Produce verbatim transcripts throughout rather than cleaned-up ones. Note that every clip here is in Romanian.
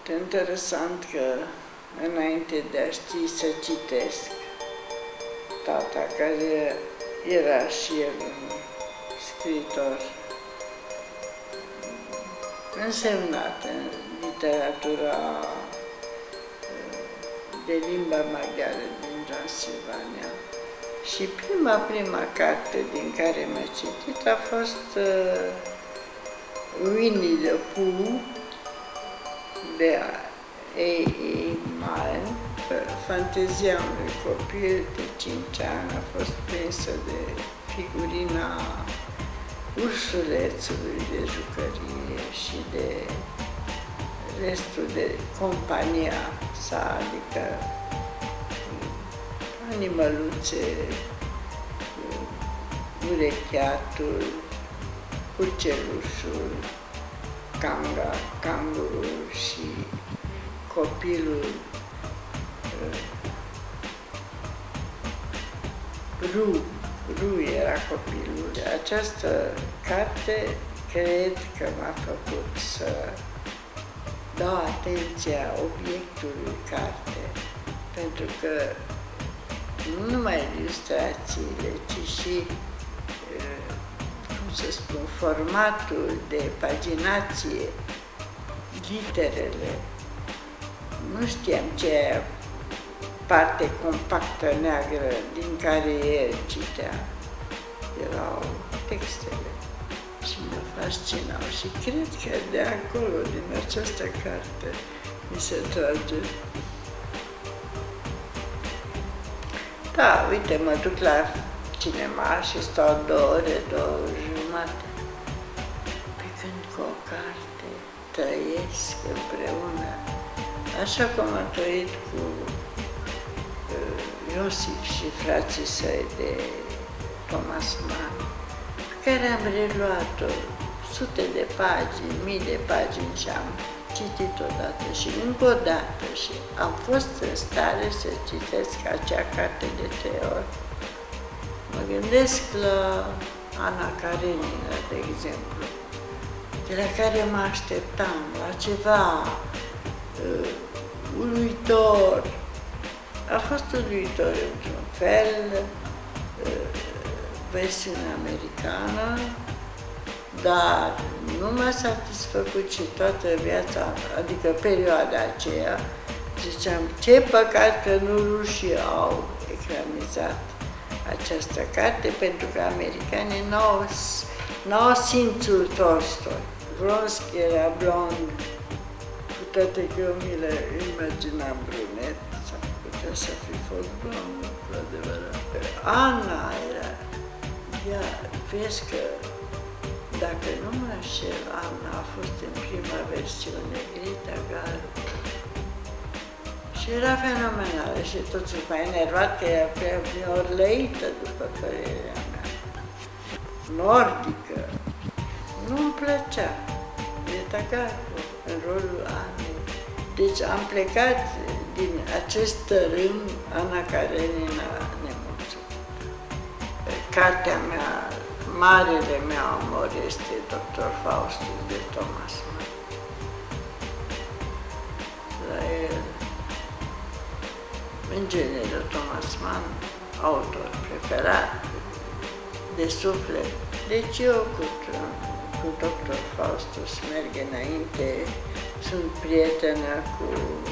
interesant că înainte de a ști să citesc, tata, care era și el un scriitor însemnat în literatura de limba maghiară din Transilvania. Și prima, prima carte din care m-a citit a fost uh, Winnie the Pooh de A E Milne. Fantezia unui copil de cinci ani a fost prinsă de figurina ursulețului de jucărie și de restul de compania sa, adică animăluțe, urecheatul, pucelușul, canga, cangurul și copilul Ru, Ru era copilul. Această carte cred că m-a făcut să dau atenția obiectului carte, pentru că nu numai ilustrațiile, ci și, cum să spun, formatul de paginație, literele. Nu știam ce e parte compactă neagră din care el citea. Erau textele și mă fascinau și cred că de acolo, din această carte, mi se trage. Da, uite, mă duc la cinema și stau două ore, două jumate, pe când cu o carte trăiesc împreună, așa cum am trăit cu uh, Iosif și frații săi de Thomas Mann, pe care am reluat-o sute de pagini, mii de pagini și am citit odată și încă o dată și am fost în stare să citesc acea carte de trei ori. Mă gândesc la Ana Karenina, de exemplu, de la care mă așteptam la ceva uh, uluitor. A fost uluitor într-un fel, uh, versiunea americană, dar nu m-a satisfăcut și toată viața, adică perioada aceea, ziceam, ce păcat că nu rușii au ecranizat această carte, pentru că americanii n-au, n-au simțul Tolstoi. Vronsky era blond, cu toate că eu mi le imaginam brunet, sau putea să fi fost blond, cu adevărat. Ana era, ea, vezi că dacă nu mă înșel, Ana a fost în prima versiune, Greta Garbo. Și era fenomenală și totul m-a enervat că era prea orlăită, după părerea mea. Nordică. Nu-mi plăcea Greta Garbo în rolul Anei. Deci am plecat din acest tărâm, Ana Karenina nemulțumită. Cartea mea, marele meu amor este doctor Faustus de Thomas Mann. La el, în genere, Thomas Mann, autor preferat, de suflet. Deci eu cu, cu doctor Faustus merg înainte, sunt prietenă cu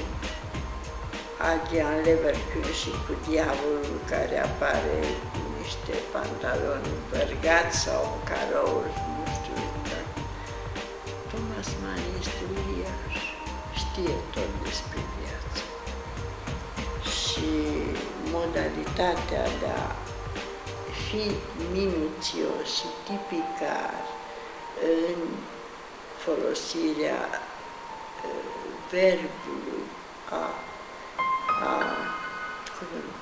Adrian Leverkühn și cu diavolul care apare cu niște pantaloni învergați sau un caroul, nu știu exact. Thomas Mann este uriaș, știe tot despre viață. Și modalitatea de a fi minuțios și tipicar în folosirea verbului, a, a, cum